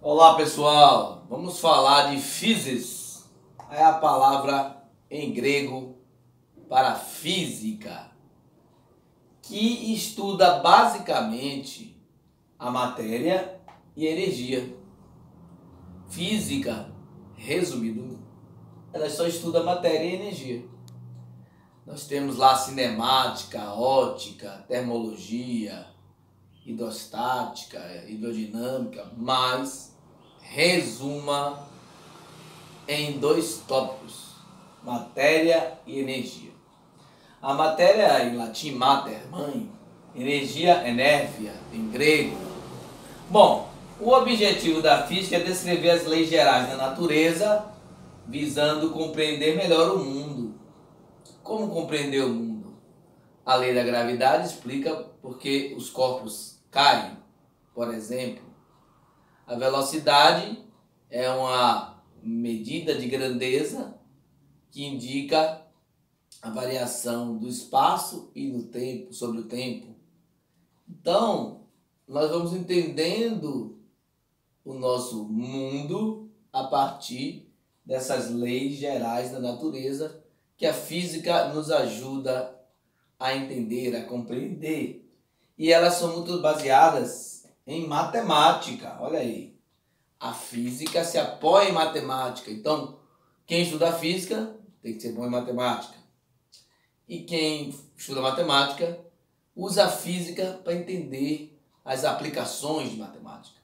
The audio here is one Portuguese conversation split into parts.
Olá pessoal, vamos falar de physis. É a palavra em grego para física, que estuda basicamente a matéria e a energia. Física, resumido, ela só estuda matéria e energia. Nós temos lá cinemática, ótica, termologia, hidrostática, hidrodinâmica, mas resuma em dois tópicos: matéria e energia. A matéria, em latim, mater, mãe; energia, energia, em grego. Bom, o objetivo da física é descrever as leis gerais da natureza, visando compreender melhor o mundo. Como compreender o mundo? A lei da gravidade explica por que os corpos caem. Por exemplo, a velocidade é uma medida de grandeza que indica a variação do espaço e do tempo, sobre o tempo. Então, nós vamos entendendo o nosso mundo a partir dessas leis gerais da natureza que a física nos ajuda a entender, a compreender. E elas são muito baseadas em matemática. Olha aí. A física se apoia em matemática. Então, quem estuda física tem que ser bom em matemática. E quem estuda matemática usa a física para entender as aplicações de matemática.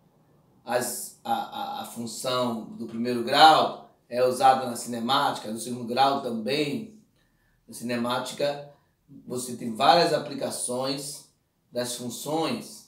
A função do primeiro grau é usada na cinemática, no segundo grau também. Na cinemática, você tem várias aplicações das funções.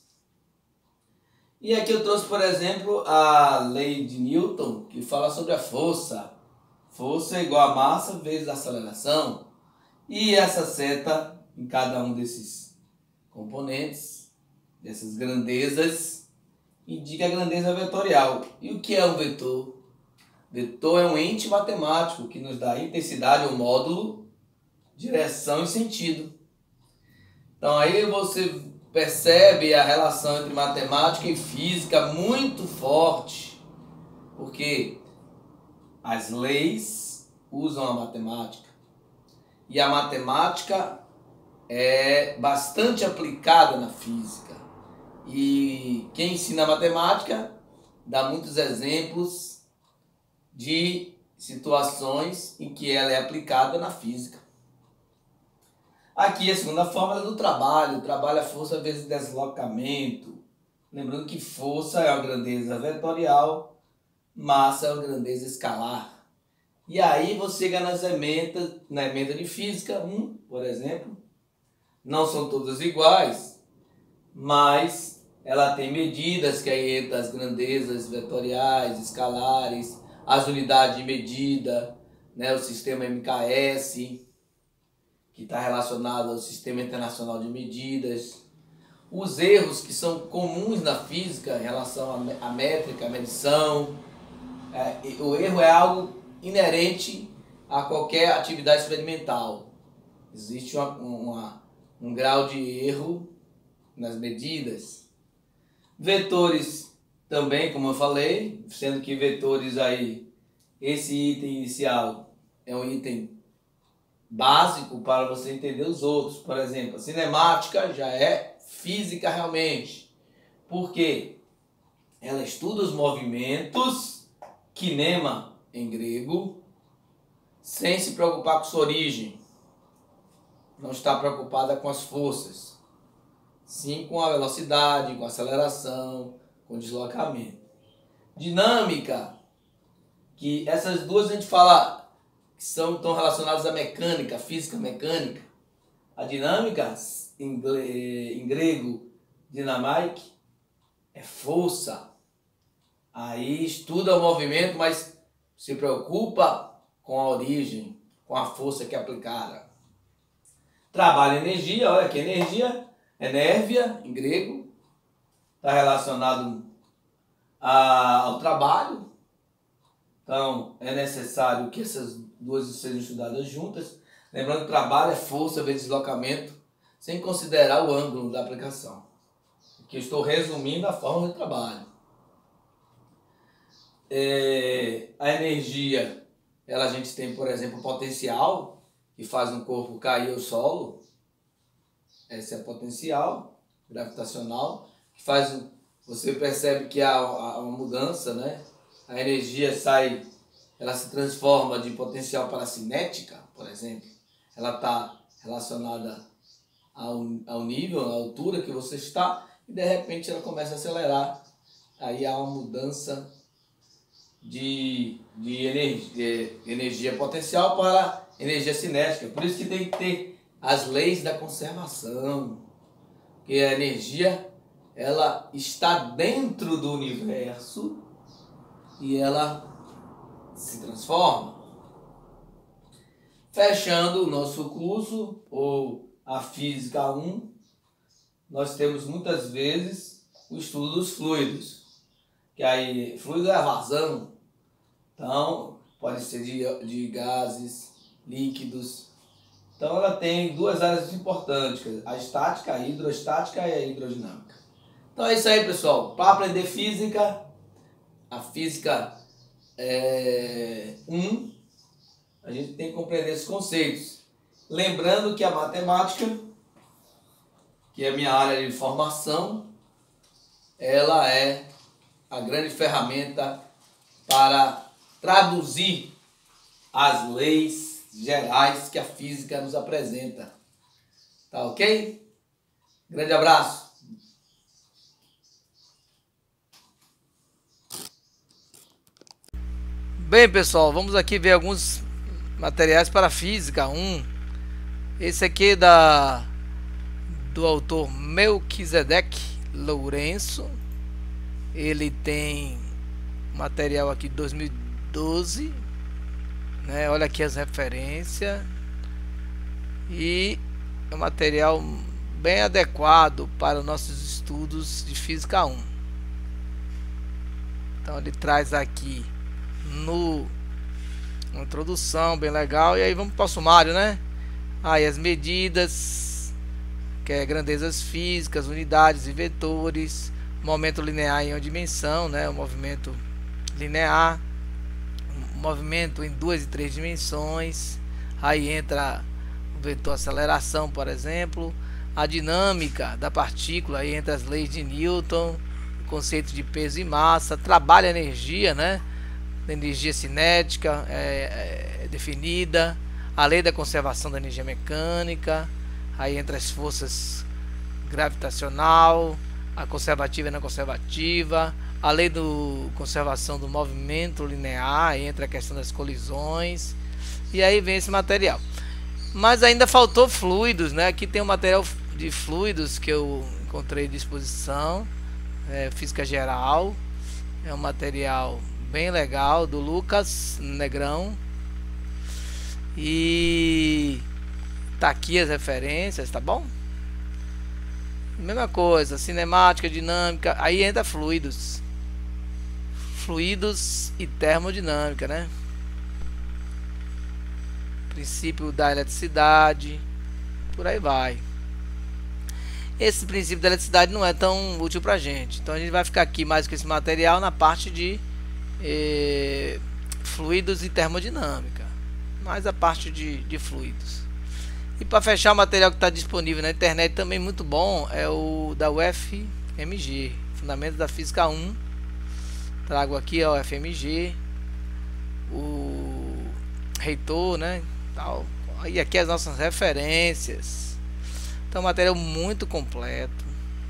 E aqui eu trouxe, por exemplo, a lei de Newton, que fala sobre a força. Força é igual a massa vezes a aceleração. E essa seta em cada um desses componentes, dessas grandezas, indica a grandeza vetorial. E o que é um vetor? Vetor é um ente matemático que nos dá intensidade ou módulo, direção e sentido. Então aí você percebe a relação entre matemática e física muito forte, porque as leis usam a matemática e a matemática é bastante aplicada na física. E quem ensina matemática dá muitos exemplos de situações em que ela é aplicada na física. Aqui a segunda fórmula do trabalho. O trabalho é força vezes deslocamento. Lembrando que força é uma grandeza vetorial, massa é uma grandeza escalar. E aí você chega na emenda de física 1, por exemplo. Não são todas iguais, mas ela tem medidas que aí entra as grandezas vetoriais, escalares, as unidades de medida, né, o sistema MKS, que está relacionado ao Sistema Internacional de Medidas. Os erros que são comuns na física em relação à métrica, à medição. O erro é algo inerente a qualquer atividade experimental. Existe um grau de erro nas medidas. Vetores também, como eu falei, sendo que vetores aí, esse item inicial é um item básico para você entender os outros. Por exemplo, a cinemática já é física realmente. Por quê? Ela estuda os movimentos, kinema em grego, sem se preocupar com sua origem. Não está preocupada com as forças, sim com a velocidade, com a aceleração, com o deslocamento. Dinâmica, que essas duas a gente fala que estão relacionadas à mecânica, física mecânica. A dinâmica, em grego, dynamike, é força. Aí estuda o movimento, mas se preocupa com a origem, com a força que é aplicada. Trabalho e energia, olha aqui, energia, energia, em grego, está relacionado ao trabalho. Então, é necessário que essas duas sejam estudadas juntas. Lembrando que trabalho é força vezes deslocamento, sem considerar o ângulo da aplicação. Aqui eu estou resumindo a forma de trabalho. a energia, a gente tem, por exemplo, o potencial, que faz um corpo cair ao solo. Esse é o potencial gravitacional, que faz, você percebe que há uma mudança, né? A energia sai, ela se transforma de potencial para cinética, por exemplo. Ela está relacionada ao nível, à altura que você está, e de repente ela começa a acelerar. Aí há uma mudança de energia potencial para energia cinética. Por isso que tem que ter as leis da conservação, que a energia, ela está dentro do universo e ela se transforma. Fechando o nosso curso, ou a Física 1, nós temos muitas vezes o estudo dos fluidos, que aí fluido é a vazão, então pode ser de gases, líquidos. Então ela tem duas áreas importantes, a estática, a hidrostática e a hidrodinâmica. Então é isso aí, pessoal. Para aprender física, a Física 1, a gente tem que compreender esses conceitos. Lembrando que a matemática, que é a minha área de formação, ela é a grande ferramenta para traduzir as leis gerais que a física nos apresenta. Tá ok? Grande abraço. Bem, pessoal, vamos aqui ver alguns materiais para a Física 1. Esse aqui é do autor Melquisedeque Lourenço. Ele tem material aqui de 2012, né? Olha aqui as referências, e é um material bem adequado para os nossos estudos de Física 1. Então ele traz aqui uma introdução bem legal, e aí vamos para o sumário, né? Aí as medidas, que é grandezas físicas, unidades e vetores, momento linear em uma dimensão, né? O movimento linear, movimento em 2 e 3 dimensões. Aí entra o vetor aceleração, por exemplo, a dinâmica da partícula, aí entra as leis de Newton, o conceito de peso e massa, trabalha a energia, né? A energia cinética é definida, a lei da conservação da energia mecânica, aí entra as forças gravitacional, a conservativa e não conservativa, a lei da conservação do movimento linear, aí entra a questão das colisões, e aí vem esse material. Mas ainda faltou fluidos, né? Aqui tem um material de fluidos que eu encontrei à disposição, física geral, é um material bem legal do Lucas Negrão, e tá aqui as referências, tá bom? Mesma coisa, cinemática, dinâmica, aí entra fluidos e termodinâmica, né? Princípio da eletricidade, por aí vai. Esse princípio da eletricidade não é tão útil pra gente, então a gente vai ficar aqui mais com esse material na parte de fluidos e termodinâmica, mais a parte de fluidos. E para fechar, o material que está disponível na internet também muito bom é o da UFMG, Fundamentos da Física 1. Trago aqui a UFMG, o reitor, né, tal. E aqui as nossas referências. Então, material muito completo,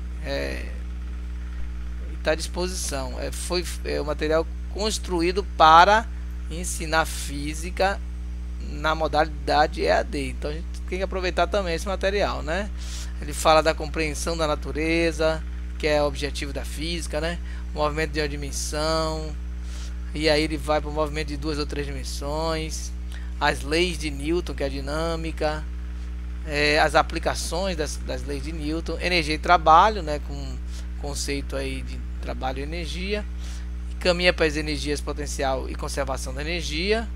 está à disposição. Foi o material construído para ensinar física na modalidade EAD. Então a gente tem que aproveitar também esse material, né? Ele fala da compreensão da natureza, que é o objetivo da física, né? O movimento de uma dimensão, e aí ele vai para o movimento de 2 ou 3 dimensões, as leis de Newton, que é a dinâmica, as aplicações das leis de Newton, energia e trabalho, né? Com conceito aí de trabalho e energia, caminha para as energias potencial e conservação da energia.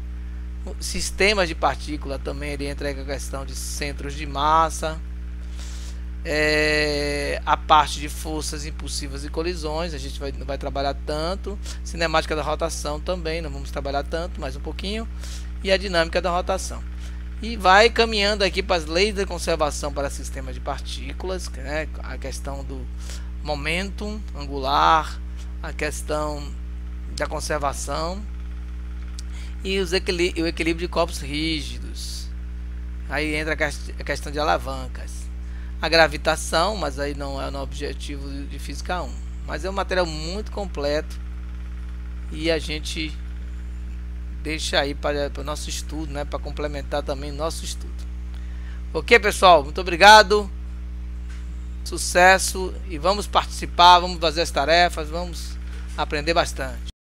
Sistemas de partícula também, ele entra com a questão de centros de massa, a parte de forças impulsivas e colisões, a gente não vai trabalhar tanto. Cinemática da rotação também, não vamos trabalhar tanto, mais um pouquinho. E a dinâmica da rotação. E vai caminhando aqui para as leis da conservação para sistemas de partículas, né? A questão do momento angular, a questão da conservação e o equilíbrio de corpos rígidos. Aí entra a questão de alavancas. A gravitação, mas aí não é no objetivo de Física 1. Mas é um material muito completo e a gente deixa aí para o nosso estudo, né? Para complementar também nosso estudo. Ok, pessoal? Muito obrigado. Sucesso e vamos participar, vamos fazer as tarefas, vamos aprender bastante.